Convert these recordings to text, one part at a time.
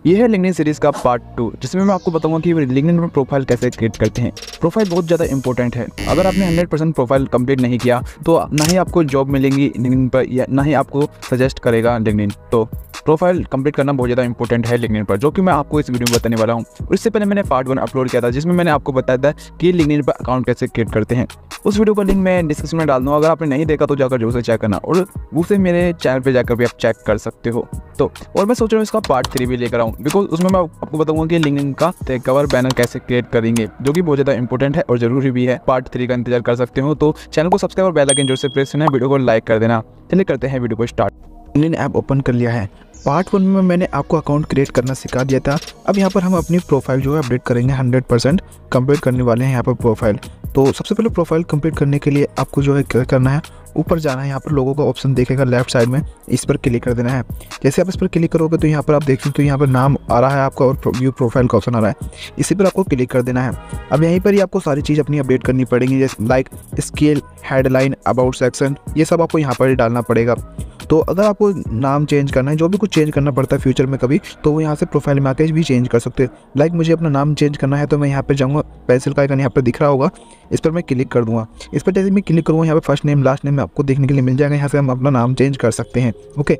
ये है LinkedIn series का पार्ट 2, जिसमें मैं आपको बताऊंगा कि लिंक्डइन में प्रोफाइल कैसे क्रिएट करते हैं। प्रोफाइल बहुत ज़्यादा इंपॉर्टेंट है। अगर आपने 100% प्रोफाइल कंप्लीट नहीं किया तो ना ही आपको जॉब मिलेंगी लिंक्डइन पर, या ना ही आपको सजेस्ट करेगा लिंक्डइन। तो प्रोफाइल कंप्लीट करना बहुत ज़्यादा इंपॉर्टेंट है लिंक्डइन पर, जो कि मैं आपको इस वीडियो में बताने वाला हूँ। और इससे पहले मैंने पार्ट 1 अपलोड किया था, जिसमें मैंने आपको बताया था कि लिंक्डइन पर अकाउंट कैसे क्रिएट करते हैं। उस वीडियो का लिंक मैं डिस्क्रिप्शन में डाल दूँगा। अगर आपने नहीं देखा तो जाकर जरूर से चेक करना, और उसे मेरे चैनल पर जाकर भी आप चेक कर सकते हो। तो और मैं सोच रहा हूँ इसका पार्ट 3 भी लेकर आऊँ, बिकॉज उसमें मैं आपको बताऊंगा कि लिंक्डइन का कवर बैनर कैसे क्रिएट करेंगे, जो कि बहुत ज़्यादा इंपॉर्टेंट है और जरूरी भी है। पार्ट 3 का इंतजार कर सकते हो। तो चैनल को सब्सक्राइब और बेल आइकन जरूर से प्रेस करना है, वीडियो को लाइक कर देना। चलिए करते हैं वीडियो को स्टार्ट। लिंक्डइन ऐप ओपन कर लिया है। पार्ट 1 में मैंने आपको अकाउंट क्रिएट करना सिखा दिया था। अब यहाँ पर हम अपनी प्रोफाइल जो है अपडेट करेंगे। 100% कंप्लीट करने वाले हैं यहाँ पर प्रोफाइल। तो सबसे पहले प्रोफाइल कंप्लीट करने के लिए आपको जो है क्या करना है, ऊपर जाना है। यहाँ पर लोगों का ऑप्शन देखेगा लेफ्ट साइड में, इस पर क्लिक कर देना है। जैसे आप इस पर क्लिक करोगे तो यहाँ पर आप देख सकते हो, यहाँ पर नाम आ रहा है आपका और व्यू प्रोफाइल का ऑप्शन आ रहा है, इसी पर आपको क्लिक कर देना है। अब यहीं पर ही आपको सारी चीज़ अपनी अपडेट करनी पड़ेगी, जैसे like scale, headline, about section, ये सब आपको यहाँ पर ही डालना पड़ेगा। तो अगर आपको नाम चेंज करना है, जो भी कुछ चेंज करना पड़ता है फ्यूचर में कभी, तो वो यहाँ से प्रोफाइल में आके भी चेंज कर सकते हैं। लाइक मुझे अपना नाम चेंज करना है तो मैं यहाँ पे जाऊँगा, पेंसिल का आइकन यहाँ पर दिख रहा होगा, इस पर मैं क्लिक कर दूँगा। इस पर जैसे मैं क्लिक करूँगा, यहाँ पे फर्स्ट नेम लास्ट नेम आपको देखने के लिए मिल जाएगा। यहाँ से हम अपना नाम चेंज कर सकते हैं। ओके,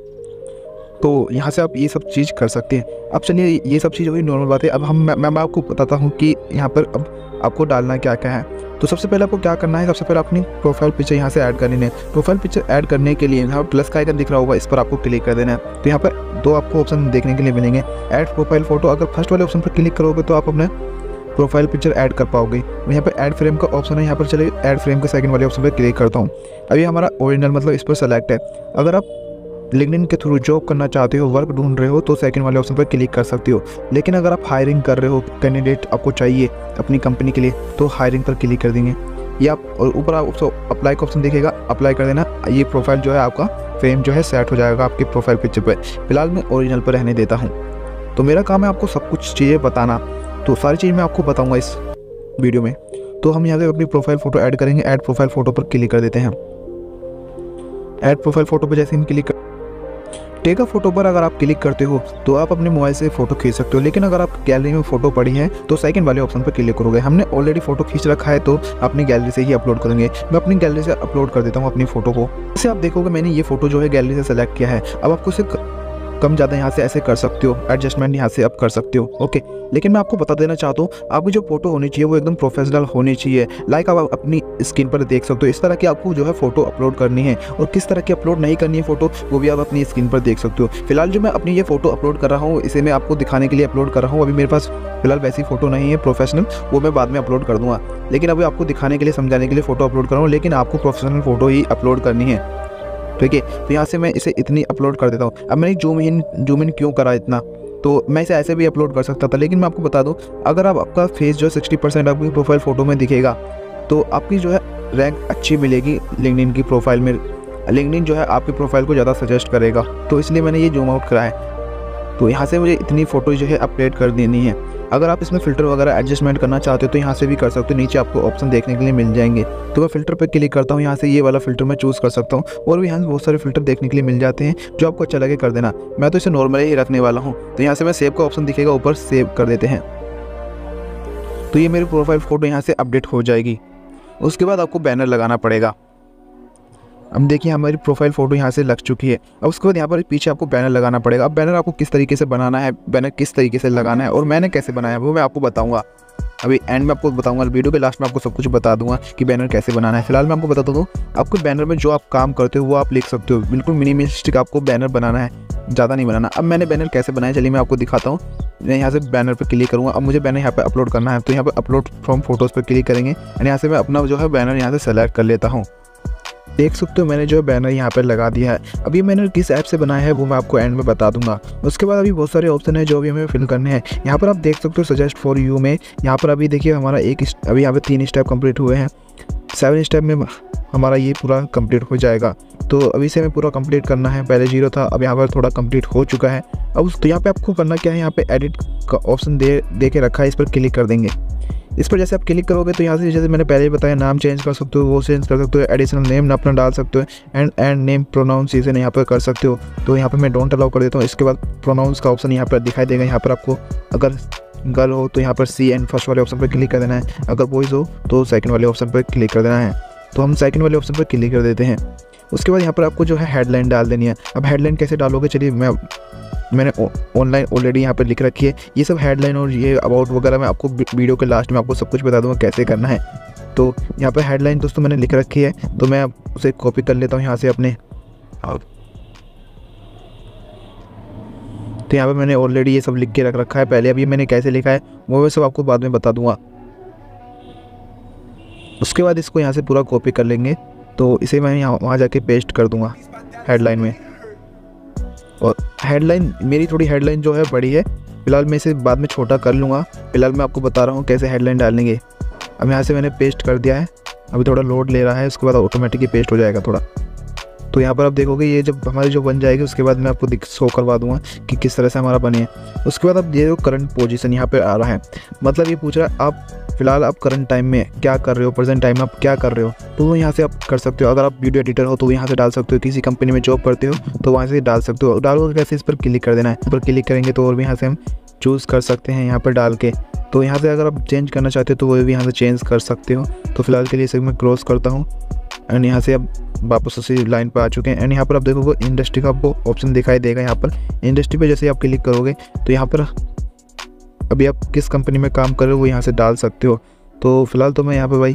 तो यहाँ से आप ये सब चीज़ कर सकते हैं। अब चलिए, ये सब चीज़ वही नॉर्मल बात है। अब मैं आपको बताता हूँ कि यहाँ पर अब आपको डालना क्या क्या है। तो सबसे पहले आपको क्या करना है, सबसे पहले अपनी प्रोफाइल पिक्चर यहाँ से ऐड करनी है। प्रोफाइल पिक्चर ऐड करने के लिए यहाँ प्लस का आइकन दिख रहा होगा, इस पर आपको क्लिक कर देना है। तो यहाँ पर 2 आपको ऑप्शन देखने के लिए मिलेंगे, ऐड प्रोफाइल फोटो। अगर फर्स्ट वाले ऑप्शन पर क्लिक करोगे तो आप अपने प्रोफाइल पिक्चर ऐड कर पाओगे। यहाँ पर ऐड फ्रेम का ऑप्शन है, यहाँ पर चलिए ऐड फ्रेम के सेकंड वाले ऑप्शन पर क्लिक करता हूँ। अभी हमारा ओरिजिनल मतलब इस पर सेलेक्ट है। अगर आप लिंक्डइन के थ्रू जॉब करना चाहते हो, वर्क ढूंढ रहे हो, तो सेकंड वाले ऑप्शन पर क्लिक कर सकते हो। लेकिन अगर आप हायरिंग कर रहे हो, कैंडिडेट आपको चाहिए अपनी कंपनी के लिए, तो हायरिंग पर क्लिक कर देंगे। या और ऊपर आप अप्लाई का ऑप्शन दिखेगा, अप्लाई कर देना। ये प्रोफाइल जो है आपका फ्रेम जो है सेट हो जाएगा आपकी प्रोफाइल पिक्चर पर। फिलहाल मैं ओरिजिनल पर रहने देता हूँ। तो मेरा काम है आपको सब कुछ चीज़ें बताना, तो सारी चीज़ मैं आपको बताऊँगा इस वीडियो में। तो हम यहाँ से अपनी प्रोफाइल फ़ोटो ऐड करेंगे। ऐड प्रोफाइल फ़ोटो पर क्लिक कर देते हैं। ऐड प्रोफाइल फ़ोटो पर जैसे हम क्लिक टेक अ फोटो पर अगर आप क्लिक करते हो तो आप अपने मोबाइल से फ़ोटो खींच सकते हो। लेकिन अगर आप गैलरी में फ़ोटो पड़ी है तो सेकंड वाले ऑप्शन पर क्लिक करोगे। हमने ऑलरेडी फ़ोटो खींच रखा है तो अपनी गैलरी से ही अपलोड करेंगे। मैं अपनी गैलरी से अपलोड कर देता हूँ अपनी फ़ोटो को। जैसे आप देखोगे मैंने ये फ़ोटो जो है गैलरी से सेलेक्ट किया है। अब आपको सिर्फ कम ज़्यादा यहाँ से ऐसे कर सकते हो, एडजस्टमेंट यहाँ से आप कर सकते हो। ओके, लेकिन मैं आपको बता देना चाहता हूँ, आपकी जो फोटो होनी चाहिए वो एकदम प्रोफेशनल होनी चाहिए। लाइक आप अपनी स्क्रीन पर देख सकते हो, इस तरह की आपको जो है फ़ोटो अपलोड करनी है। और किस तरह की अपलोड नहीं करनी है फ़ोटो, वो भी आप अपनी स्क्रीन पर देख सकते हो। फिलहाल जो मैं अपनी ये फ़ोटो अपलोड कर रहा हूँ, इसे मैं आपको दिखाने के लिए अपलोड कर रहा हूँ। अभी मेरे पास फिलहाल वैसी फ़ोटो नहीं है प्रोफेशनल, वो मैं बाद में अपलोड कर दूँगा। लेकिन अभी आपको दिखाने के लिए, समझाने के लिए फ़ोटो अपलोड कर रहा हूँ। लेकिन आपको प्रोफेशनल फ़ोटो ही अपलोड करनी है, ठीक है। तो यहाँ से मैं इसे इतनी अपलोड कर देता हूँ। अब मैंने जूम इन क्यों करा इतना, तो मैं इसे ऐसे भी अपलोड कर सकता था। लेकिन मैं आपको बता दूँ, अगर आपका फेस जो है 60% आपकी प्रोफाइल फ़ोटो में दिखेगा तो आपकी जो है रैंक अच्छी मिलेगी लिंक्डइन की प्रोफाइल में। लिंक्डइन जो है आपकी प्रोफाइल को ज़्यादा सजेस्ट करेगा, तो इसलिए मैंने ये जूम आउट करा है। तो यहाँ से मुझे इतनी फ़ोटो जो है अपडेट कर देनी है। अगर आप इसमें फ़िल्टर वगैरह एडजस्टमेंट करना चाहते हो तो यहाँ से भी कर सकते हो, नीचे आपको ऑप्शन देखने के लिए मिल जाएंगे। तो मैं फ़िल्टर पर क्लिक करता हूँ, यहाँ से ये वाला फ़िल्टर मैं चूज़ कर सकता हूँ। और भी यहाँ से बहुत सारे फ़िल्टर देखने के लिए मिल जाते हैं, जो आपको अच्छा लगे कर देना। मैं तो इसे नॉर्मल ही रखने वाला हूँ। तो यहाँ से मैं सेव का ऑप्शन दिखेगा ऊपर, सेव कर देते हैं। तो ये मेरी प्रोफाइल फ़ोटो यहाँ से अपडेट हो जाएगी। उसके बाद आपको बैनर लगाना पड़ेगा। अब देखिए हमारी प्रोफाइल फ़ोटो यहाँ से लग चुकी है। अब उसके बाद यहाँ पर पीछे आपको बैनर लगाना पड़ेगा। अब बैनर आपको किस तरीके से बनाना है, बैनर किस तरीके से लगाना है और मैंने कैसे बनाया है वो मैं आपको बताऊँगा। अभी एंड में आपको बताऊँगा, वीडियो के लास्ट में आपको सब कुछ बता दूँगा कि बैनर कैसे बनाना है। फिलहाल मैं आपको बताता हूँ, आपको बैनर में जो आप काम करते हो वो आप लिख सकते हो। बिल्कुल मिनिमलिस्टिक आपको बैनर बनाना है, ज़्यादा नहीं बनाना। अब मैंने बैनर कैसे बनाया चलिए मैं आपको दिखाता हूँ। मैं यहाँ से बैनर पर क्लिक करूँगा। अब मुझे बैनर यहाँ पर अपलोड करना है, तो यहाँ पर अपलोड फ्रॉम फोटोज़ पर क्लिक करेंगे। एंड यहाँ से मैं अपना जो है बैनर यहाँ से सेलेक्ट कर लेता हूँ। देख सकते हो मैंने जो है बैनर यहाँ पर लगा दिया है। अभी मैंने किस ऐप से बनाया है वो मैं आपको एंड में बता दूंगा। उसके बाद अभी बहुत सारे ऑप्शन है जो अभी हमें फिल करने हैं। यहाँ पर आप देख सकते हो सजेस्ट फॉर यू में, यहाँ पर अभी देखिए हमारा अभी यहाँ पे 3 स्टेप कंप्लीट हुए हैं। 7 स्टेप में हमारा ये पूरा कंप्लीट हो जाएगा। तो अभी से हमें पूरा कंप्लीट करना है। पहले 0 था, अब यहाँ पर थोड़ा कंप्लीट हो चुका है। अब तो यहाँ पे आपको करना क्या है, यहाँ पे एडिट का ऑप्शन दे के रखा है, इस पर क्लिक कर देंगे। इस पर जैसे आप क्लिक करोगे तो यहाँ से जैसे मैंने पहले ही बताया नाम चेंज कर सकते हो, वो चेंज कर सकते हो, एडिशनल नेम अपना डाल सकते हो, एंड नेम प्रोनाउंसिएशन यहाँ पर कर सकते हो। तो यहाँ पर मैं डोंट अलाउ कर देता हूँ। इसके बाद प्रोनाउंस का ऑप्शन यहाँ पर दिखाई देगा। यहाँ पर आपको अगर गर्ल हो तो यहाँ पर सी एंड फर्स्ट वाले ऑप्शन पर क्लिक कर देना है, अगर बॉयज़ हो तो सेकंड वाले ऑप्शन पर क्लिक कर देना है। तो हम सेकंड वाले ऑप्शन पर क्लिक कर देते हैं। उसके बाद यहाँ पर आपको जो है हेडलाइन डाल देनी है। अब हेडलाइन कैसे डालोगे, चलिए मैंने ऑनलाइन ऑलरेडी यहाँ पर लिख रखी है। ये सब हेडलाइन और ये अबाउट वगैरह मैं आपको वीडियो के लास्ट में आपको सब कुछ बता दूँगा कैसे करना है। तो यहाँ पर हेडलाइन दोस्तों मैंने लिख रखी है, तो मैं उसे कॉपी कर लेता हूँ यहाँ से अपने। तो यहाँ पे मैंने ऑलरेडी ये सब लिख के रख रखा है पहले। अभी मैंने कैसे लिखा है वो मैं सब आपको बाद में बता दूंगा। उसके बाद इसको यहाँ से पूरा कॉपी कर लेंगे, तो इसे मैं यहाँ वहाँ जाके पेस्ट कर दूंगा हेडलाइन में। और हेडलाइन मेरी थोड़ी हेडलाइन जो है बड़ी है, फिलहाल मैं इसे बाद में छोटा कर लूँगा। फिलहाल मैं आपको बता रहा हूँ कैसे हेडलाइन डालेंगे। अब यहाँ से मैंने पेस्ट कर दिया है, अभी थोड़ा लोड ले रहा है, उसके बाद ऑटोमेटिकली पेस्ट हो जाएगा थोड़ा। तो यहाँ पर आप देखोगे ये जब हमारी जो बन जाएगी उसके बाद मैं आपको शो करवा दूंगा कि किस तरह से हमारा बने है। उसके बाद अब ये जो करंट पोजीशन यहाँ पे आ रहा है, मतलब ये पूछ रहा है आप फिलहाल आप करंट टाइम में क्या कर रहे हो, प्रेजेंट टाइम में आप क्या कर रहे हो, तो वो यहाँ से आप कर सकते हो। अगर आप वीडियो एडिटर हो तो यहाँ से डाल सकते हो, किसी कंपनी में जॉब करते हो तो वहाँ से डाल सकते हो। डालोगे कैसे, इस पर क्लिक कर देना है। इस पर क्लिक करेंगे तो और भी यहाँ से हम चूज़ कर सकते हैं यहाँ पर डाल के। तो यहाँ से अगर आप चेंज करना चाहते हो तो वो भी यहाँ से चेंज कर सकते हो। तो फिलहाल के लिए इसे मैं क्रॉस करता हूँ एंड यहाँ से अब वापस उसी लाइन पर आ चुके हैं। एंड यहाँ पर आप देखोगे इंडस्ट्री का आपको ऑप्शन दिखाई देगा। यहाँ पर इंडस्ट्री पे जैसे आप क्लिक करोगे तो यहाँ पर अभी आप किस कंपनी में काम कर रहे हो वो यहाँ से डाल सकते हो। तो फिलहाल तो मैं यहाँ पे भाई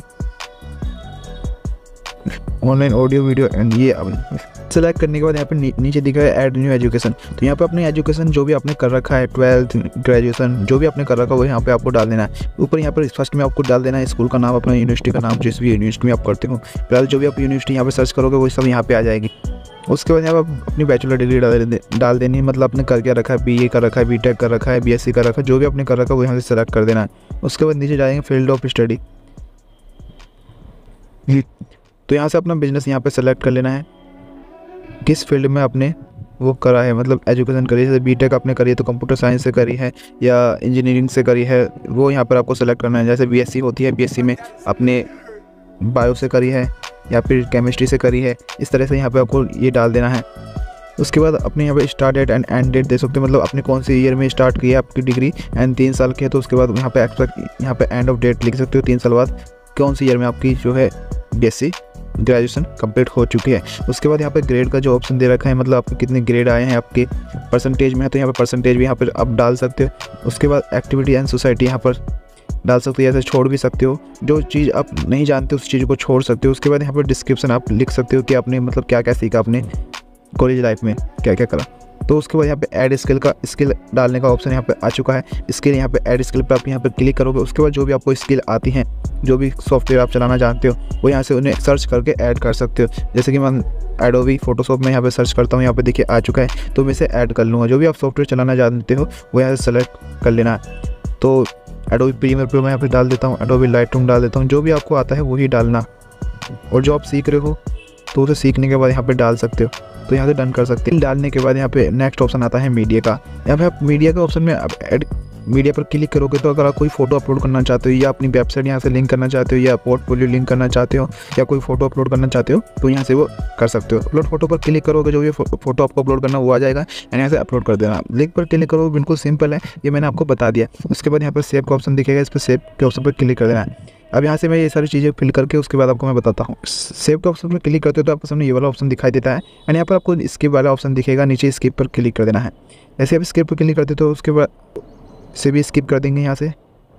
ऑनलाइन ऑडियो वीडियो एंड ये सेलेक्ट करने के बाद यहाँ पे नीचे दिखा है ऐड न्यू एजुकेशन। तो यहाँ पे अपने एजुकेशन जो भी आपने कर रखा है, 12th ग्रेजुएशन जो भी आपने कर रखा है वो यहाँ पे आपको डाल देना है। ऊपर यहाँ पर फर्स्ट में आपको डाल देना है स्कूल का नाम, अपना यूनिवर्सिटी का नाम, जिस भी यूनिवर्सिटी में आप करते हो। फिलहाल जो भी आप यूनिवर्सिटी यहाँ पे सर्च करोगे वो सब यहाँ पे आ जाएगी। उसके बाद यहाँ पर अपनी बैचलर डिग्री डाल देनी है, मतलब आपने कर क्या रखा है, BA कर रखा है, BTech कर रखा है, BSc कर रखा है, जो भी आपने कर रखा है वो यहाँ से सेलेक्ट कर देना है। उसके बाद नीचे जाएंगे फील्ड ऑफ स्टडी, तो यहाँ से अपना बिजनेस यहाँ पे सेलेक्ट कर लेना है, किस फील्ड में आपने वो करा है, मतलब एजुकेशन करी है। जैसे BTech आपने करी है तो कंप्यूटर साइंस से करी है या इंजीनियरिंग से करी है, वो यहाँ पर आपको सेलेक्ट करना है। जैसे BSc होती है, BSc में आपने बायो से करी है या फिर केमिस्ट्री से करी है, इस तरह से यहाँ पे आपको ये डाल देना है। उसके बाद अपने यहाँ पे start date and end date दे सकते हो, मतलब आपने कौन से ईयर में स्टार्ट की है आपकी डिग्री एंड 3 साल की है तो उसके बाद यहाँ पे एक्सपेक्ट यहाँ पे एंड ऑफ डेट लिख सकते हो, 3 साल बाद कौन सी ईयर में आपकी जो है BSc ग्रेजुएशन कंप्लीट हो चुकी है। उसके बाद यहाँ पे ग्रेड का जो ऑप्शन दे रखा है, मतलब आपके कितने ग्रेड आए हैं, आपके परसेंटेज में है तो यहाँ पे परसेंटेज भी यहाँ पर आप डाल सकते हो। उसके बाद एक्टिविटी एंड सोसाइटी यहाँ पर डाल सकते हो, ऐसे छोड़ भी सकते हो, जो चीज़ आप नहीं जानते उस चीज़ को छोड़ सकते हो। उसके बाद यहाँ पर डिस्क्रिप्शन आप लिख सकते हो कि आपने मतलब क्या क्या सीखा आपने कॉलेज लाइफ में, क्या क्या करा। तो उसके बाद यहाँ पे ऐड स्किल डालने का ऑप्शन यहाँ पे आ चुका है। स्किल यहाँ पे ऐड स्किल पर आप यहाँ पे क्लिक करोगे। उसके बाद जो भी आपको स्किल आती हैं, जो भी सॉफ्टवेयर आप चलाना जानते हो वो यहाँ से उन्हें सर्च करके ऐड कर सकते हो। जैसे कि मैं एडोबी फोटोशॉप में यहाँ पे सर्च करता हूँ, यहाँ पे देखिए आ चुका है, तो मैं इसे ऐड कर लूँगा। जो भी आप सॉफ्टवेयर चलाना जानते हो वो यहाँ से सेलेक्ट कर लेना है। तो एडोबी प्रीमियर प्रो मैं यहाँ पे डाल देता हूँ, एडोबी लाइटरूम डाल देता हूँ, जो भी आपको आता है वही डालना। और जो आप सीख रहे हो तो उसे सीखने के बाद यहाँ पे डाल सकते हो, तो यहाँ से डन कर सकते हैं। डालने के बाद यहाँ पे नेक्स्ट ऑप्शन आता है मीडिया का। यहाँ पे आप मीडिया के ऑप्शन में आप ऐड मीडिया पर क्लिक करोगे तो अगर आप कोई फोटो अपलोड करना चाहते हो या अपनी वेबसाइट यहाँ से लिंक करना चाहते हो या पोर्टफोलियो लिंक करना चाहते हो या कोई फोटो अपलोड करना चाहते हो तो यहाँ से वो कर सकते हो। अपलोड फोटो पर क्लिक करोगे, जो ये फोटो आपको अपलोड करना वो आ जाएगा एंड यहाँ से अपलोड कर देना। लिंक पर क्लिक करोगे, बिल्कुल सिंपल है, ये मैंने आपको बता दिया। उसके बाद यहाँ पर सेव का ऑप्शन दिखेगा, इस पर सेव के ऑप्शन पर क्लिक कर देना है। अब यहाँ से मैं ये सारी चीज़ें फिल करके उसके बाद आपको मैं बताता हूँ। सेव के ऑप्शन पर क्लिक करते हो तो आपको सामने ये वाला ऑप्शन दिखाई देता है एंड यहाँ पर आपको स्किप वाला ऑप्शन दिखेगा, नीचे स्किप पर क्लिक कर देना है। जैसे आप स्किप पर क्लिक करते हो तो उसके बाद से भी स्किप कर देंगे यहाँ से।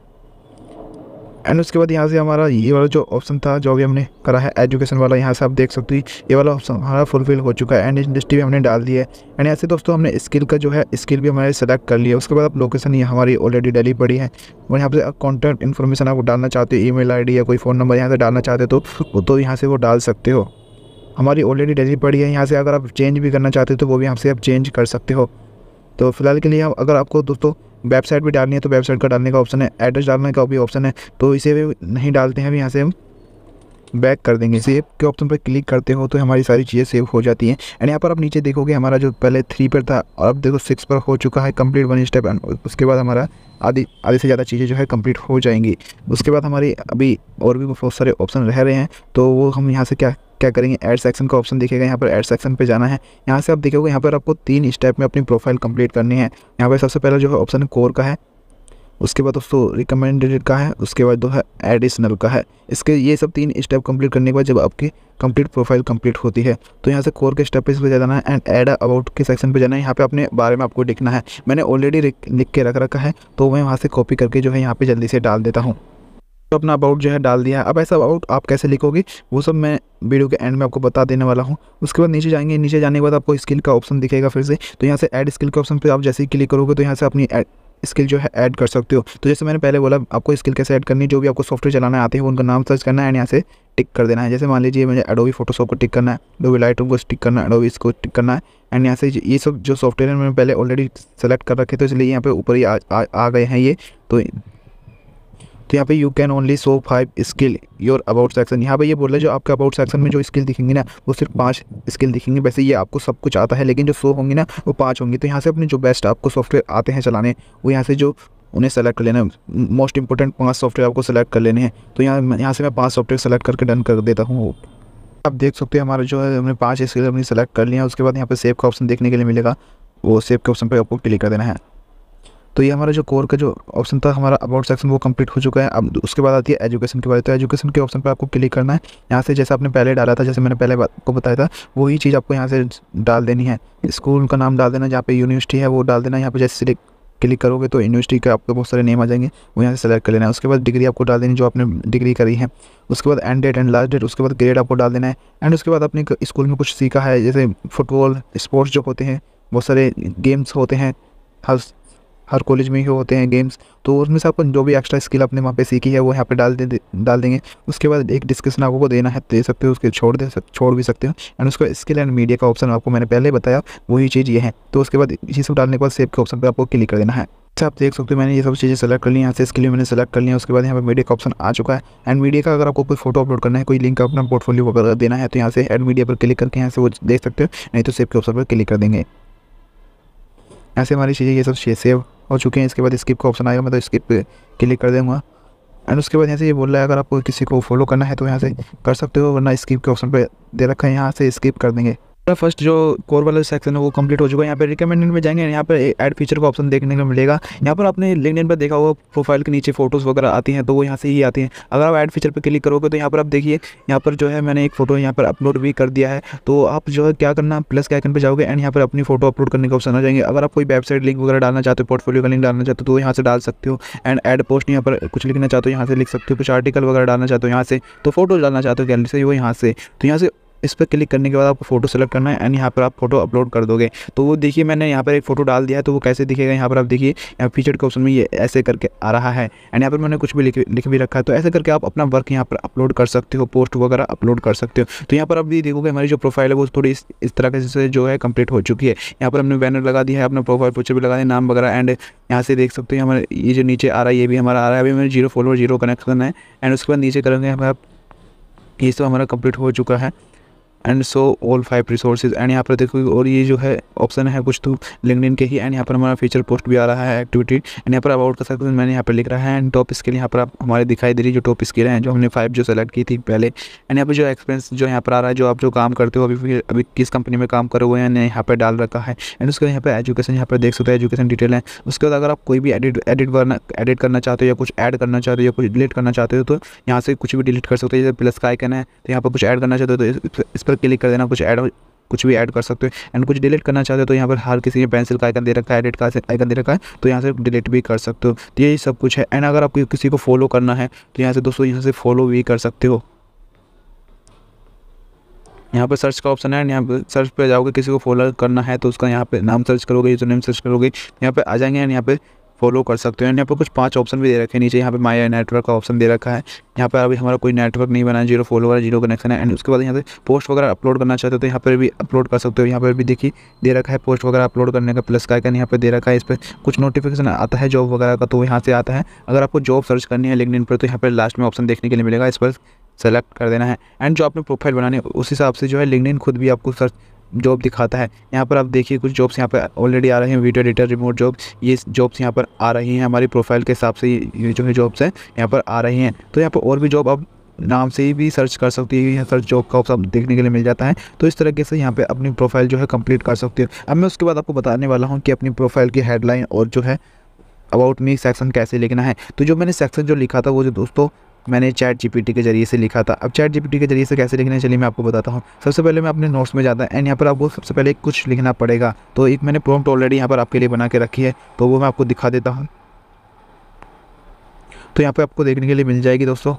एंड उसके बाद यहाँ से हमारा ये वाला जो ऑप्शन था जो भी हमने करा है एजुकेशन वाला, यहाँ से आप देख सकते हो ये वाला ऑप्शन हमारा फुलफिल हो चुका है एंड इंडस्ट्री भी हमने डाल दी है। एंड ऐसे दोस्तों हमने स्किल का जो है स्किल भी हमारे सेलेक्ट कर लिया। उसके बाद आप लोकेशन ये हमारी ऑलरेडी दिल्ली पड़ी है और यहाँ पे कॉन्टैक्ट इन्फॉर्मेशन आपको डालना चाहते हो, ईमेल आईडी या कोई फ़ोन नंबर यहाँ से डालना चाहते हो तो यहाँ से वो डाल सकते हो। हमारी ऑलरेडी दिल्ली पड़ी है, यहाँ से अगर आप चेंज भी करना चाहते हो तो वो भी यहाँ से आप चेंज कर सकते हो। तो फिलहाल के लिए अगर आपको दोस्तों वेबसाइट भी डालनी है तो वेबसाइट का डालने का ऑप्शन है, एड्रेस डालने का भी ऑप्शन है, तो इसे भी नहीं डालते हैं अभी यहाँ से हम। बैक कर देंगे। सेव के ऑप्शन पर क्लिक करते हो तो हमारी सारी चीज़ें सेव हो जाती हैं। एंड यहाँ पर आप नीचे देखोगे हमारा जो पहले 3 पर था और अब देखो 6 पर हो चुका है कंप्लीट 1 स्टेप। एंड उसके बाद हमारा आधी से ज़्यादा चीज़ें जो है कंप्लीट हो जाएंगी। उसके बाद हमारी अभी और भी बहुत सारे ऑप्शन रह रहे हैं, तो वो हम यहाँ से क्या करेंगे, ऐड सेक्शन का ऑप्शन दिखेगा, यहाँ पर ऐड सेक्शन पे जाना है। यहाँ से आप देखोगे यहाँ पर आपको 3 स्टेप में अपनी प्रोफाइल कंप्लीट करनी है। यहाँ पर सबसे पहला जो है ऑप्शन कोर का है, उसके बाद दोस्तों रिकमेंडेड का है, उसके बाद जो है एडिशनल का है। इसके ये सब 3 स्टेप कंप्लीट करने के बाद जब आपकी कंप्लीट प्रोफाइल कंप्लीट होती है तो यहाँ से कोर के स्टेप पे जाना है एंड ऐड अबाउट के सेक्शन पे जाना है। यहाँ पे अपने बारे में आपको लिखना है। मैंने ऑलरेडी लिख के रख रखा है, तो मैं वहाँ से कॉपी करके जो है यहाँ पे जल्दी से डाल देता हूँ। तो अपना अबाउट जो है डाल दिया है। अब ऐसा अबाउट आप कैसे लिखोगे वो सब मैं वीडियो के एंड में आपको बता देने वाला हूँ। उसके बाद नीचे जाएंगे, नीचे जाने के बाद आपको स्किल का ऑप्शन दिखेगा फिर से। तो यहाँ से ऐड स्किल के ऑप्शन पे आप जैसे ही क्लिक करोगे तो यहाँ से अपनी स्किल जो है ऐड कर सकते हो। तो जैसे मैंने पहले बोला आपको स्किल कैसे ऐड करनी है, जो भी आपको सॉफ्टवेयर चलाना आते हैं उनका नाम सर्च करना है एंड यहाँ से टिक कर देना है। जैसे मान लीजिए मुझे एडोबी फोटोशॉप को टिक करना है, एडोबी लाइटरूम को टिक करना है, एडोबी इसको टिक करना है। एंड यहाँ से ये सब जो सॉफ्टवेयर है मैंने पहले ऑलरेडी सेलेक्ट कर रखे, तो इसलिए यहाँ पे ऊपर ही आ गए हैं ये। तो यहाँ पे you can only show 5 skill your about section. यहाँ पे ये बोल रहे हैं जो आपके अबाउट सेक्शन में जो स्किल दिखेंगी ना वो सिर्फ 5 स्किल दिखेंगी। वैसे ये आपको सब कुछ आता है लेकिन जो शो होंगी ना वो 5 होंगी। तो यहाँ से अपने जो बेस्ट आपको सॉफ्टवेयर आते हैं चलाने वो यहाँ से जो उन्हें सेलेक्ट कर लेना है। मोस्ट इंपॉर्टेंट 5 सॉफ्टवेयर आपको सेलेक्ट कर लेने हैं। तो यहाँ से मैं 5 सॉफ्टवेयर सेलेक्ट करके डन कर देता हूँ। आप देख सकते हैं हमारा जो है हमने 5 स्किल अपनी सेलेक्ट कर लिया। उसके बाद यहाँ पे सेव का ऑप्शन देखने के लिए मिलेगा, वो सेव के ऑप्शन पर आपको क्लिक कर देना है। तो ये हमारा जो कोर का जो ऑप्शन था हमारा अबाउट सेक्शन वो कंप्लीट हो चुका है। अब उसके बाद आती है एजुकेशन की बात। तो एजुकेशन के ऑप्शन पर आपको क्लिक करना है। यहाँ से जैसा आपने पहले डाला था, जैसे मैंने पहले आपको बताया था वही चीज़ आपको यहाँ से डाल देनी है। स्कूल का नाम डाल देना, जहाँ पे यूनिवर्सिटी है वो डाल देना। यहाँ पे जैसे क्लिक करोगे तो यूनिवर्सिटी के आपको बहुत सारे नेम आ जाएंगे, वो यहाँ से सेलेक्ट कर लेना है। उसके बाद डिग्री आपको डाल देनी जो आपने डिग्री करी है। उसके बाद end date and last date, उसके बाद ग्रेड आपको डाल देना है। एंड उसके बाद अपने स्कूल में कुछ सीखा है, जैसे फुटबॉल स्पोर्ट्स जो होते हैं, बहुत सारे गेम्स होते हैं, हर कॉलेज में ही होते हैं गेम्स। तो उसमें से आपको जो भी एक्स्ट्रा स्किल आपने वहाँ पे सीखी है वो यहाँ पे डाल देंगे। उसके बाद एक डिस्कशन आपको देना है, दे सकते हो, उसके छोड़ भी सकते हो। एंड उसके बाद स्किल एंड मीडिया का ऑप्शन आपको मैंने पहले बताया वही चीज़ ये है। तो उसके बाद ये सब डालने के बाद सेव के ऑप्शन पर आपको क्लिक कर देना है। अच्छा आप देख सकते हो मैंने ये सब चीज़ें सेलेक्ट कर ली। यहाँ से स्किल मैंने सेलेक्ट कर लिया। उसके बाद यहाँ पे मीडिया का ऑप्शन आ चुका है। एंड मीडिया का अगर आपको कोई फोटो अपलोड करना है, कोई लिंक अपना पोर्टफोलियो वगैरह देना है तो यहाँ से एड मीडिया पर क्लिक करके यहाँ से वो देख सकते हो, नहीं तो सेव के ऑप्शन पर क्लिक कर देंगे। ऐसे हमारी चीज़ें ये सब सेव हो चुके हैं। इसके बाद स्किप का ऑप्शन आएगा, मैं तो स्किप पे क्लिक कर दूँगा। एंड उसके बाद यहाँ से ये बोल रहा है अगर आपको किसी को फॉलो करना है तो यहाँ से कर सकते हो, वरना स्किप के ऑप्शन पे दे रखा है, यहाँ से स्किप कर देंगे। फर्स्ट जो कोर वाला सेक्शन है वो कंप्लीट हो चुका है। यहाँ पे रिकमेंडेड में जाएंगे, यहाँ पे ऐड फीचर का ऑप्शन देखने को मिलेगा। यहाँ पर आपने लिंक्डइन पर देखा होगा प्रोफाइल के नीचे फोटोज़ वगैरह आती हैं, तो वो यहाँ से ही आती हैं। अगर आप ऐड फीचर पर क्लिक करोगे तो यहाँ पर आप देखिए, यहाँ पर जो है मैंने एक फ़ोटो यहाँ पर अपलोड भी कर दिया है। तो आप जो है क्या करना, प्लस के आइकन पर जाओगे एंड यहाँ पर अपनी फोटो अपलोड करने का ऑप्शन आ जाएंगे। अगर आप कोई वेबसाइट लिंक वगैरह डालना चाहते हो, पोर्टफोलियो का लिंक डालना चाहते हो तो यहाँ से डाल सकते हो। एंड ऐड पोस्ट यहाँ पर कुछ लिखना चाहते हो यहाँ से लिख सकते हो, कुछ आर्टिकल वगैरह डालना चाहते हो यहाँ से, तो फोटो डालना चाहते हो गैलरी से वो यहाँ से। तो यहाँ से इस पर क्लिक करने के बाद आपको फोटो सेलेक्ट करना है एंड यहाँ पर आप फोटो अपलोड कर दोगे। तो वो देखिए मैंने यहाँ पर एक फ़ोटो डाल दिया है, तो वो कैसे दिखेगा यहाँ पर आप देखिए, यहाँ फीचर के ऑप्शन में ये ऐसे करके आ रहा है। एंड यहाँ पर मैंने कुछ भी लिख भी रखा है। तो ऐसे करके आप अपना वर्क यहाँ पर अपलोड कर सकते हो, पोस्ट वगैरह अपलोड कर सकते हो। तो यहाँ पर आप भी देखोगे हमारी जो प्रोफाइल है वो थोड़ी इस तरह से जो है कंप्लीट हो चुकी है। यहाँ पर हमने बैनर लगा दिया है, अपना प्रोफाइल पिक्चर भी लगा दिया, नाम वगैरह। एंड यहाँ से देख सकते हैं हमारे ये जो नीचे आ रहा है ये भी हमारा आ रहा है। अभी मेरे 0 फॉलोअर 0 कनेक्शन है। एंड उसके बाद नीचे करेंगे हम, ये सब हमारा कंप्लीट हो चुका है। And so all 5 resources. And यहाँ पर देखो और ये जो है ऑप्शन है कुछ तो लिंक्डइन के ही। एंड यहाँ पर हमारा फीचर पोस्ट भी आ रहा है, एक्टिविटी। एंड यहाँ पर अबाउट का सेक्शन मैंने यहाँ पर लिख रहा है। एंड टॉप स्किल यहाँ पर आप हमारे दिखाई दे रही जो टॉप स्किल हैं, जो हमने 5 जो सेलेक्ट की थी पहले। एंड यहाँ पर जो एक्सपेंस जो यहाँ पर आ रहा है, जो आप जो काम करते हो अभी किस कंपनी में काम कर रहे हो यहाँ पर डाल रखा है। एंड उसके बाद यहाँ पर एजुकेशन, यहाँ पर देख सकते हो एजुकेशन डिटेल है। उसके बाद अगर आप कोई भी एडिट करना चाहते हो या कुछ ऐड करना चाहते हो या कुछ डिलीट करना चाहते हो तो यहाँ से कुछ भी डिलीट कर सकते हो। जैसे प्लस का आइकन है तो यहाँ पर कुछ ऐड करना चाहते हो तो इस पर क्लिक कर देना, कुछ भी ऐड कर सकते हो। एंड कुछ डिलीट करना चाहते हो तो यहाँ पर हर किसी ने पेंसिल का आइकन दे रखा है, एडिट का आइकन दे रखा है, तो यहाँ से डिलीट भी कर सकते हो। तो यही सब कुछ है। एंड अगर आपको किसी को फॉलो करना है तो यहाँ से दोस्तों यहाँ से फॉलो भी कर सकते हो। यहाँ पर सर्च का ऑप्शन है। एंड यहाँ पर सर्च पे जाओगे, किसी को फॉलो करना है तो उसका यहाँ पे नाम सर्च करोगे, यूजर नेम सर्च करोगे, यहाँ पे आ जाएंगे। एंड यहाँ पे फॉलो कर सकते हो। एंड यहाँ पर कुछ 5 ऑप्शन भी दे रखे हैं नीचे। यहाँ पे माय नेटवर्क का ऑप्शन दे रखा है। यहाँ पर अभी हमारा कोई नेटवर्क नहीं बना है, 0 फॉलोवर 0 कनेक्शन है। एंड उसके बाद यहाँ से पोस्ट वगैरह अपलोड करना चाहते हो तो यहाँ पर भी अपलोड कर सकते हो। यहाँ पर भी देखिए दे रखा है पोस्ट वगैरह अपलोड करने का, प्लस का आइकन यहाँ पर दे रखा है। इस पर कुछ नोटिफिकेशन आता है जॉब वगैरह का, तो यहाँ से आता है। अगर आपको जॉब सर्च करनी है लिंक्डइन पर तो यहाँ पर लास्ट में ऑप्शन देखने के लिए मिलेगा, इस पर सेलेक्ट कर देना है। एंड जो आपने प्रोफाइल बनानी है उस हिसाब से जो है लिंक्डइन खुद भी आपको सर्च जॉब दिखाता है। यहाँ पर आप देखिए कुछ जॉब्स यहाँ पर ऑलरेडी आ रहे हैं, वीडियो एडिटर, रिमोट जॉब, ये जॉब्स यहाँ पर आ रही हैं हमारी प्रोफाइल के हिसाब से। ये जो है जॉब्स हैं यहाँ पर आ रही हैं। तो यहाँ पर और भी जॉब आप नाम से ही भी सर्च कर सकती है, सर्च जॉब का ऑप्शन देखने के लिए मिल जाता है। तो इस तरीके से यहाँ पे अपनी प्रोफाइल जो है कंप्लीट कर सकती है। अब मैं उसके बाद आपको बताने वाला हूँ कि अपनी प्रोफाइल की हेडलाइन और जो है अबाउट मी सेक्शन कैसे लिखना है। तो जो मैंने सेक्शन जो लिखा था वो जो दोस्तों मैंने चैट जीपीटी के जरिए से लिखा था। अब चैट जीपीटी के जरिए से कैसे लिखना है चलिए मैं आपको बताता हूँ। सबसे पहले मैं अपने नोट्स में जाता है एंड यहाँ पर आपको सबसे पहले कुछ लिखना पड़ेगा। तो एक मैंने प्रॉम्प्ट ऑलरेडी यहाँ पर आपके लिए बना के रखी है, तो वो मैं आपको दिखा देता हूँ। तो यहाँ पर आपको देखने के लिए मिल जाएगी दोस्तों,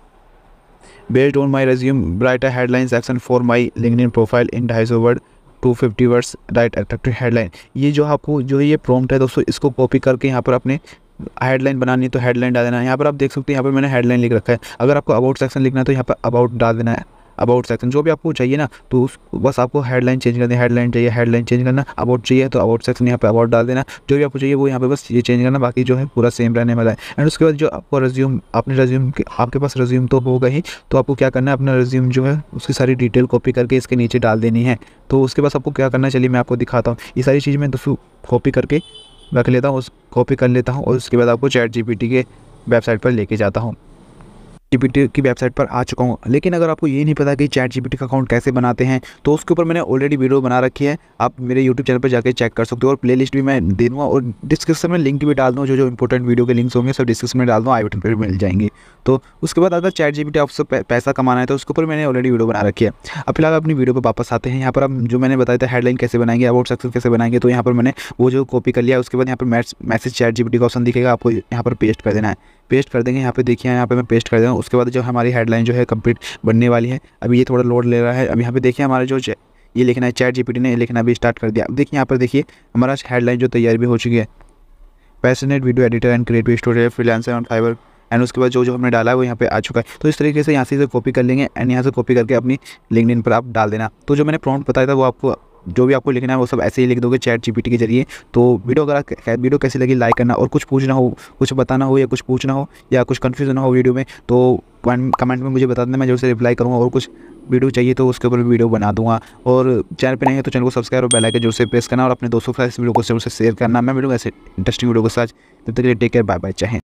based on my resume write a headline section for my LinkedIn profile in 250 word 250 words write attractive headline. ये जो आपको जो ये प्रॉम्प्ट है दोस्तों, इसको कॉपी करके यहाँ पर अपने हेडलाइन बनानी है तो हेडलाइन डाल देना है। यहाँ पर आप देख सकते हैं यहाँ पर मैंने हेडलाइन लिख रखा है। अगर आपको अबाउट सेक्शन लिखना है तो यहाँ पर अबाउट डाल देना है, अबाउट सेक्शन जो भी आपको चाहिए ना, तो बस आपको हेडलाइन चेंज करनी है। हेडलाइन चाहिए हेडलाइन चेंज करना, अबाउट चाहिए तो अबाउट सेक्शन यहाँ पे अबाउट डाल देना। जो भी आपको चाहिए वो यहाँ पे बस ये चेंज करना, बाकी जो है पूरा सेम रहने वाला है। एंड उसके बाद जो आपको रेज्यूम, आपने रेज्यूम आपके पास रेज्यूम तो होगा ही, तो आपको क्या करना है अपना रेज्यूम जो है उसकी सारी डिटेल कॉपी करके इसके नीचे डाल देनी है। तो उसके बाद आपको क्या करना है चलिए मैं आपको दिखाता हूँ। ये सारी चीज़ मैं दोस्तों कॉपी करके रख लेता हूँ, कॉपी कर लेता हूँ और उसके बाद आपको चैट जीपीटी के वेबसाइट पर लेके जाता हूँ। जीपीटी की वेबसाइट पर आ चुका हूँ। लेकिन अगर आपको ये नहीं पता कि चैट जीपीटी का अकाउंट कैसे बनाते हैं तो उसके ऊपर मैंने ऑलरेडी वीडियो बना रखी है, आप मेरे यूट्यूब चैनल पर जाकर चेक कर सकते हो। और प्लेलिस्ट भी मैं दे दूँगा और डिस्क्रिप्शन में लिंक भी डाल दूँ, जो इंपॉर्टेंट वीडियो के लिंक्स होंगे सब डिस्क्रिप्शन में डाल दूँ, आई बटन पर मिल जाएंगे। तो उसके बाद अगर चैट जीपीटी आपसे पैसा कमाना है तो उसके ऊपर मैंने ऑलरेडी वीडियो बना रखी है। अब फिलहाल अपनी वीडियो पर वापस आते हैं। यहाँ पर हम जो मैंने बताया था हेडलाइन कैसे बनाएंगे, अबाउट सेक्शन कैसे बनाएंगे, तो यहाँ पर मैंने वो जो कॉपी कर लिया। उसके बाद यहाँ पर मैसेज चैट जीपीटी का ऑप्शन दिखेगा, आपको यहाँ पर पेस्ट कर देना है। पेस्ट कर देंगे, यहाँ पे देखिए यहाँ पे मैं पेस्ट कर दूँगा। उसके बाद जो हमारी हेडलाइन जो है कंप्लीट बनने वाली है। अभी ये थोड़ा लोड ले रहा है। अब यहाँ पे देखिए हमारा जो ये लिखना है चैट जीपीटी ने लिखना भी स्टार्ट कर दिया। अब देखिए यहाँ पर देखिए हमारा हेडलाइन जो तैयार भी हो चुकी है, passionate video editor and creative story freelancer on Fiverr. And उसके बाद जो हमने डाला है वो यहाँ पे आ चुका है। तो इस तरीके से यहाँ से कॉपी कर लेंगे एंड यहाँ से कॉपी करके अपनी लिंक्डइन पर आप डाल देना। तो जो मैंने प्रॉम्प्ट बताया था वो आपको जो भी आपको लिखना है वो सब ऐसे ही लिख दोगे चैट जीपीटी के जरिए। तो वीडियो अगर वीडियो कैसी लगी लाइक करना, और कुछ पूछना हो, कुछ बताना हो या कुछ पूछना हो या कुछ कन्फ्यूजन हो वीडियो में तो कमेंट में मुझे बता देना, मैं जरूर से रिप्लाई करूँगा। और कुछ वीडियो चाहिए तो उसके ऊपर वीडियो बना दूँगा। और चैनल पे नहीं है तो चैनल को सब्सक्राइब और बेल आइकन जरूर से प्रेस करना और अपने दोस्तों के साथ इस वीडियो को जरूर से शेयर करना। मैं मिलूंगा ऐसे इंटरेस्टिंग वीडियो के साथ। तब तक के लिए टेक केयर, बाय बाय, जय हिंद।